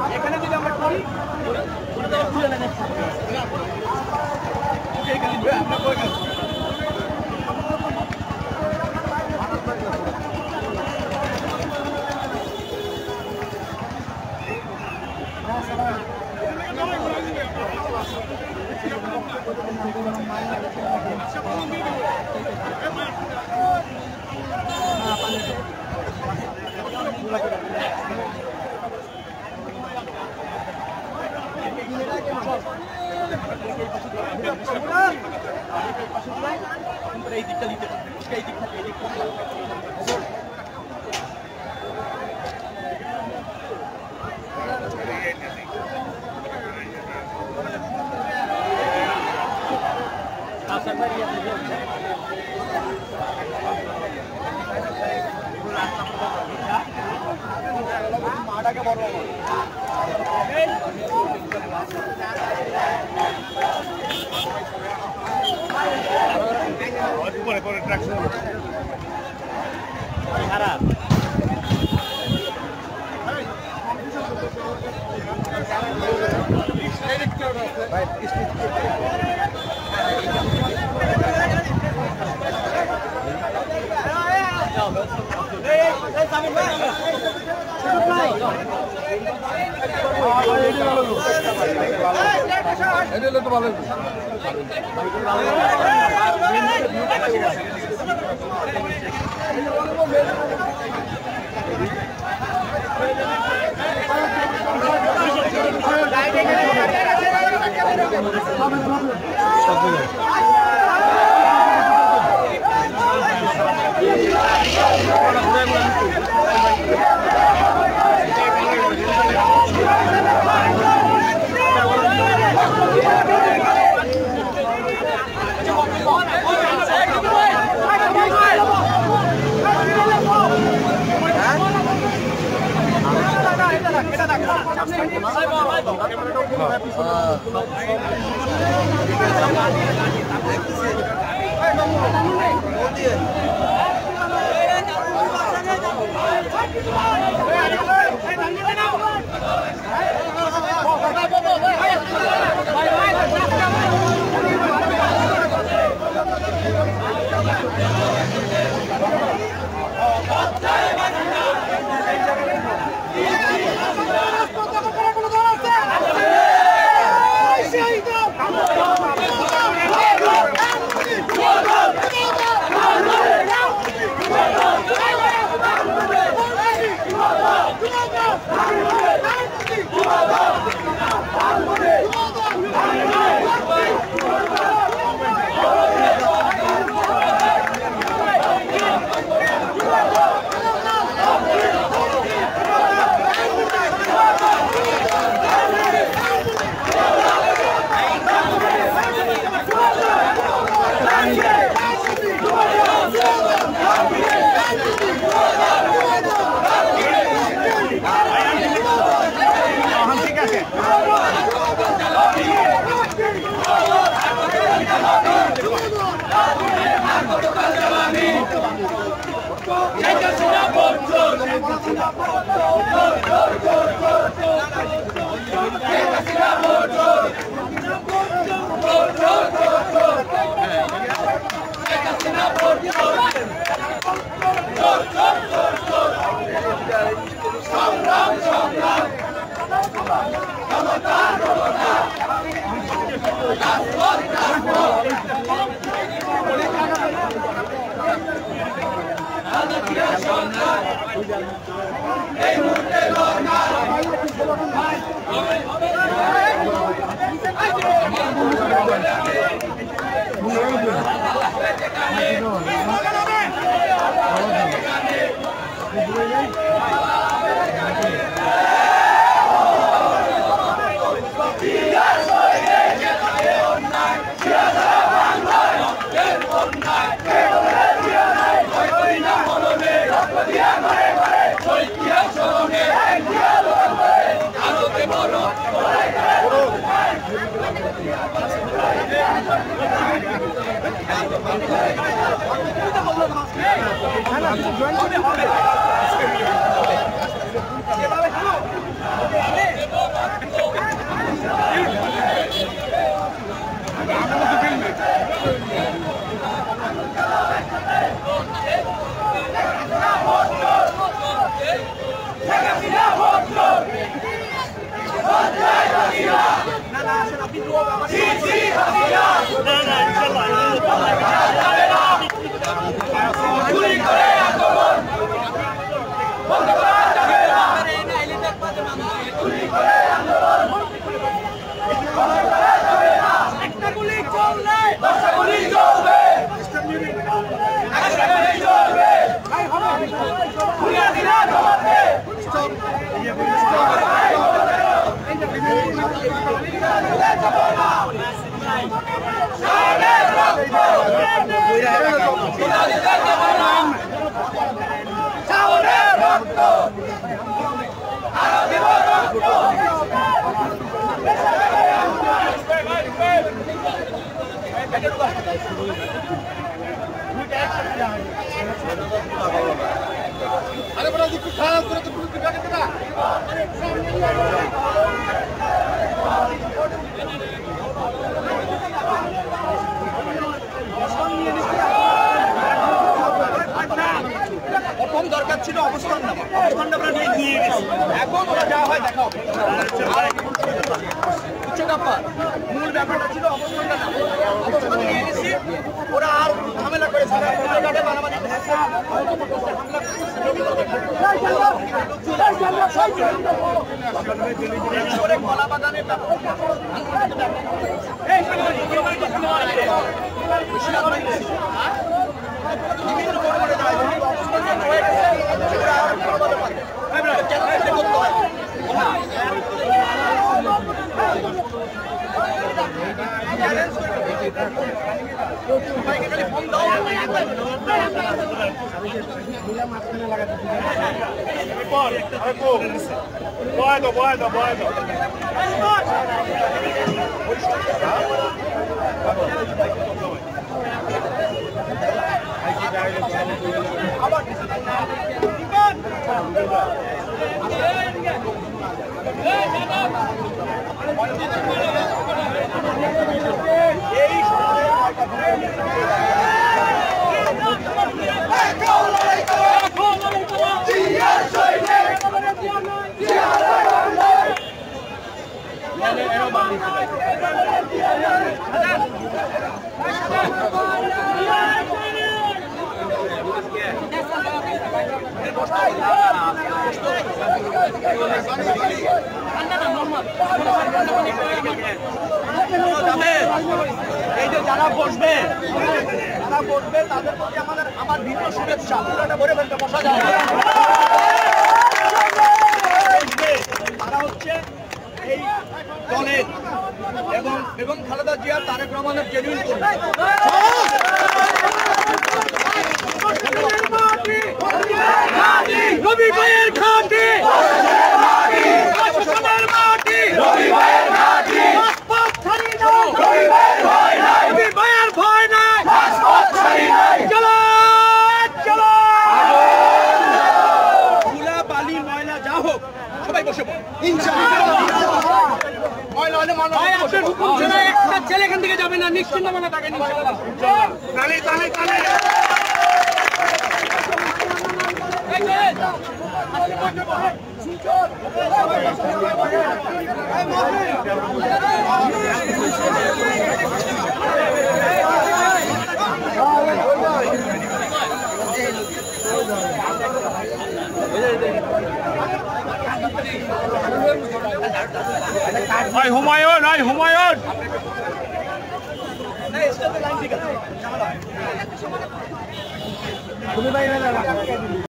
এখানে যদি আমরা করি এই দিকটা দিতে এই দিকটা এই দিকটা মাটাকে বড় পরে ট্রাকশন খারাপ তো ভালো আরে বড় একটু খারাপ করে তো পুরো প্যাকেট না প্রথম দরকার ছিল অবস্থান নামা অবস্থানটা আমরা নিয়ে গেছি এখন ওরা যা হয় দেখাও উচ্চ ব্যাপার মূল ব্যাপারটা ছিল অবস্থানটা নামা অবস্থান নিয়ে গেছি ওরা আর ঝামেলা করে সারা ঘাটে মারামারি কলা বাগানের বিভিন্ন পরিমাণে যায় অবস্থান হয়ে গেছে করতে হয় এই যে যারা বসবে তাদের প্রতি আমার ভিন্ন শুভেচ্ছা পুরোটা ভরে ফেলতে বসা যায় তারা হচ্ছে এই দলের এবং খালেদা জিয়া তারেক রহমানের জেনুইন রবি ভাইয়ের ঘাটি রবি ভাইয়ের ঘাটি রবি ভাইয়ের ভয় নাই চলো চলো ধুলা বালি ময়লা যা হোক সবাই বসে পড়ো ময়লা হলে একটা ছেলে এখান থেকে যাবে না নিশ্চিন্ত মানে তাকে তালে তালে তালে হুমায়ুন